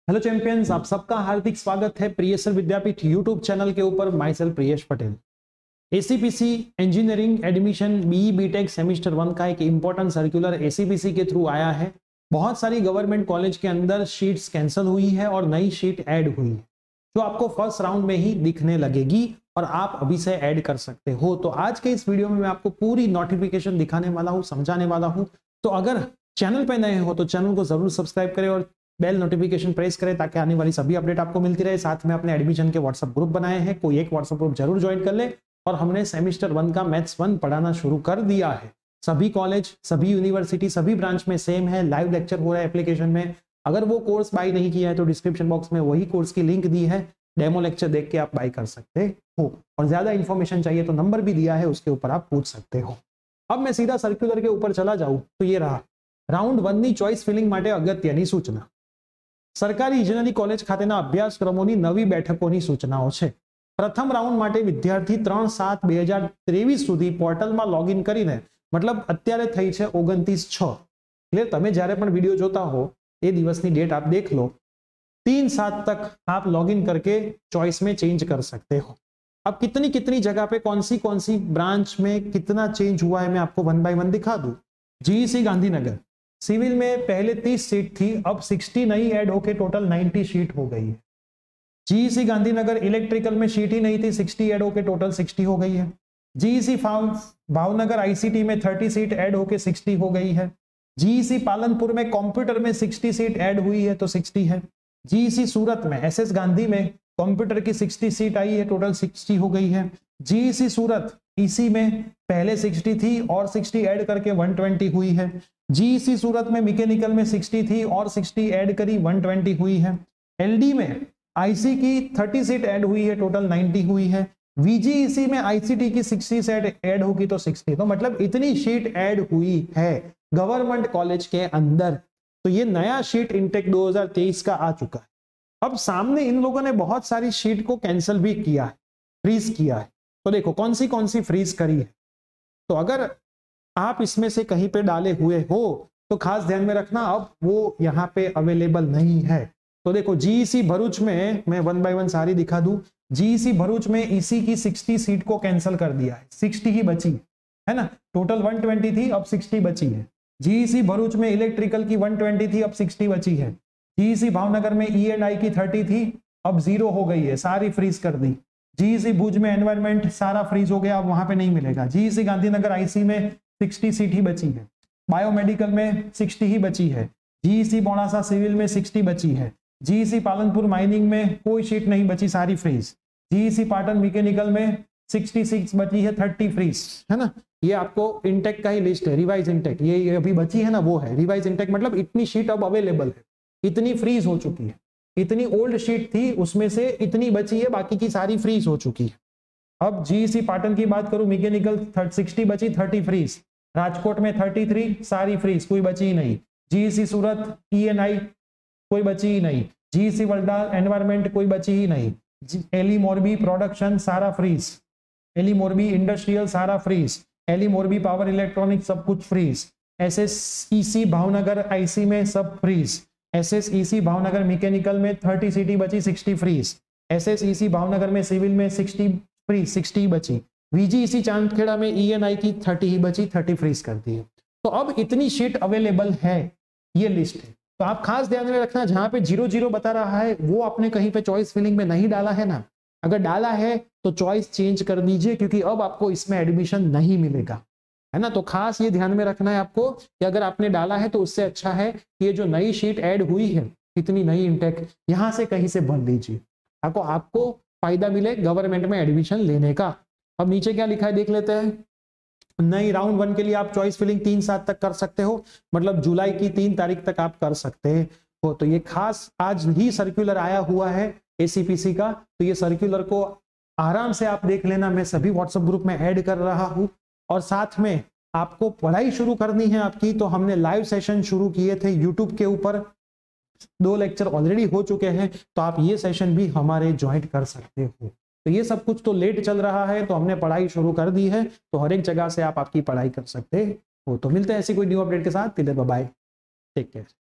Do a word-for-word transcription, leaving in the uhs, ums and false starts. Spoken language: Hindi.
हेलो चैंपियंस, आप सबका हार्दिक स्वागत है प्रियसर विद्यापीठ यूट्यूब चैनल के ऊपर। Myself Priyesh Patel. ACPC engineering admission BE BTech semester one का एक इंपॉर्टेंट सर्कुलर एसीपीसी के थ्रू आया है। बहुत सारी गवर्नमेंट कॉलेज के अंदर शीट्स कैंसिल हुई है और नई शीट ऐड हुई है, जो आपको फर्स्ट राउंड में ही दिखने लगेगी और आप अभी से ऐड कर सकते हो। तो आज के इस वीडियो में मैं आपको पूरी नोटिफिकेशन दिखाने वाला हूँ, समझाने वाला हूँ। तो अगर चैनल पे नए हो तो चैनल को जरूर सब्सक्राइब करें और बेल नोटिफिकेशन प्रेस करें ताकि आने वाली सभी अपडेट आपको मिलती रहे। साथ में अपने एडमिशन के व्हाट्सएप ग्रुप बनाए हैं, कोई एक व्हाट्सएप ग्रुप जरूर ज्वाइन कर ले। और हमने सेमिस्टर वन का मैथ्स वन पढ़ाना शुरू कर दिया है। सभी कॉलेज, सभी यूनिवर्सिटी, सभी ब्रांच में सेम है। लाइव लेक्चर हो रहा है एप्लीकेशन में। अगर वो कोर्स बाय नहीं किया है तो डिस्क्रिप्शन बॉक्स में वही कोर्स की लिंक दी है, डेमो लेक्चर देख के आप बाय कर सकते हो। और ज्यादा इंफॉर्मेशन चाहिए तो नंबर भी दिया है, उसके ऊपर आप पूछ सकते हो। अब मैं सीधा सर्कुलर के ऊपर चला जाऊं तो ये रहा राउंड वन ની ચોઇસ ફિલિંગ માટે અગત્યની સૂચના। સરકારી ઇજનેરી કોલેજ ખાતેના અભ્યાસક્રમોની નવી બેઠકોની સૂચનાઓ છે। પ્રથમ રાઉન્ડ માટે વિદ્યાર્થી ત્રણ સાત બે હજાર ત્રેવીસ સુધી પોર્ટલમાં લોગિન કરીને, मतलब અત્યારે થઈ છે ઓગણત્રીસ છ, એટલે તમે જ્યારે પણ વિડીયો જોતા હો એ દિવસની डेट आप देख लो। तीन सात तक आप लॉगिन करके चॉइस में चेंज कर सकते हो। अब कितनी कितनी जगह पे कौन सी कौन सी ब्रांच में कितना चेंज हुआ है मैं आपको वन बाय वन दिखा दूं। जीईसी गांधीनगर सिविल में पहले तीस सीट थी, अब साठ नई ऐड होके टोटल नब्बे सीट हो गई है। जीईसी गांधीनगर इलेक्ट्रिकल में सीट ही नहीं थी, साठ ऐड होके टोटल साठ हो गई है। जीईसी भावनगर आईसीटी में तीस सीट ऐड होके साठ हो गई है। जीईसी पालनपुर में कंप्यूटर में साठ सीट ऐड हुई है तो साठ है। जीईसी सूरत में एसएस गांधी में कंप्यूटर की साठ सीट आई है, टोटल साठ हो गई है। जीईसी सूरत ईसी में पहले साठ थी और साठ ऐड करके एक सौ बीस हुई है। जीईसी सूरत में मैकेनिकल में साठ थी और साठ ऐड करी एक सौ बीस हुई है। एलडी में आईसी की तीस सीट ऐड हुई है, टोटल नब्बे हुई है। वीजीईसी में आईसीटी की साठ सीट ऐड होगी तो साठ, तो मतलब इतनी सीट ऐड हुई है गवर्नमेंट कॉलेज के अंदर। तो ये नया शीट इंटेक दो हज़ार तेईस का आ चुका है। अब सामने इन लोगों ने बहुत सारी शीट को कैंसिल भी किया है, फ्रीज किया है। तो देखो कौन सी कौन सी फ्रीज करी है। तो अगर आप इसमें से कहीं पे डाले हुए हो तो खास ध्यान में रखना, अब वो यहाँ पे अवेलेबल नहीं है। तो देखो जीईसी भरूच में मैं वन बाय वन सारी दिखा दूं। जीईसी भरूच में ईसी की साठ सीट को कैंसिल कर दिया है, साठ ही बची है ना। टोटल एक सौ बीस थी, अब साठ बची है। जीईसी भरूच में इलेक्ट्रिकल की एक सौ बीस थी, अब साठ बची है। जीईसी भावनगर में ई एंड आई की तीस थी, अब जीरो हो गई है, सारी फ्रीज कर दी। जीईसी भुज में एनवायरमेंट सारा फ्रीज हो गया, अब वहां पे नहीं मिलेगा। जीईसी गांधीनगर आईसी में साठ सीट ही बची है। बायोमेडिकल में साठ ही बची है। जीईसी मोड़ासा सिविल में साठ बची है। जीईसी पालनपुर माइनिंग में कोई सीट नहीं बची, सारी फ्रीज। जीईसी पाटन मैकेनिकल में साठ सीट बची है, तीस फ्रीज है ना। ये आपको इंटेक का ही लिस्ट है, रिवाइज इंटेक ये अभी बची है ना, वो है रिवाइज इंटेक। मतलब इतनी शीट अब अवेलेबल है, इतनी फ्रीज हो चुकी है। इतनी ओल्ड शीट थी उसमें से इतनी बची है, बाकी की सारी फ्रीज हो चुकी है। अब जीईसी पाटन की बात करूं, मैकेनिकल साठ बची, तीस फ्रीज। राजकोट में तैंतीस सारी फ्रीज, कोई बची ही नहीं। जीईसी सूरत ईएनआई कोई बची ही नहीं। जीईसी वल्डा एनवायरमेंट कोई बची ही नहीं। एली मोरबी प्रोडक्शन सारा फ्रीज। एली मोरबी इंडस्ट्रियल सारा फ्रीज। एली मोरबी पावर इलेक्ट्रॉनिक सब कुछ फ्रीज। एसएसईसी भावनगर आईसी में सब फ्रीज। एसएसईसी भावनगर मैकेनिकल में तीस सीटी बची, साठ फ्रीज। एसएसईसी भावनगर में सिविल में साठ फ्रीज, साठ बची। वीजीईसी चांदखेड़ा में ईएनआई की तीस ही बची, तीस फ्रीज कर दी है। तो अब इतनी शीट अवेलेबल है, ये लिस्ट है। तो आप खास ध्यान में रखना, जहां पे जीरो जीरो बता रहा है वो आपने कहीं पे चॉइस फिलिंग में नहीं डाला है ना। अगर डाला है तो चॉइस चेंज कर दीजिए, क्योंकि अब आपको इसमें एडमिशन नहीं मिलेगा, है ना। तो खास ये ध्यान में रखना है आपको कि अगर आपने डाला है तो उससे अच्छा है कि ये जो नई शीट ऐड हुई है, इतनी नई इंटेक, यहां से कहीं से भर लीजिए, आपको आपको फायदा मिले गवर्नमेंट में एडमिशन लेने का। अब नीचे क्या लिखा है देख लेते हैं। नई राउंड वन के लिए आप चॉइस फिलिंग तीन सात तक कर सकते हो, मतलब जुलाई की तीन तारीख तक आप कर सकते हो। तो ये खास आज ही सर्कुलर आया हुआ है एसीपीसी का, तो ये सर्कुलर को आराम से आप देख लेना। मैं सभी व्हाट्सएप ग्रुप में ऐड कर रहा हूं। और साथ में आपको पढ़ाई शुरू करनी है आपकी, तो हमने लाइव सेशन शुरू किए थे यूट्यूब के ऊपर, दो लेक्चर ऑलरेडी हो चुके हैं, तो आप ये सेशन भी हमारे ज्वाइन कर सकते हो। तो ये सब कुछ तो लेट चल रहा है, तो हमने पढ़ाई शुरू कर दी है, तो हर एक जगह से आप आपकी पढ़ाई कर सकते हो। तो मिलते हैं ऐसी कोई न्यू अपडेट के साथ। Bye bye, take care.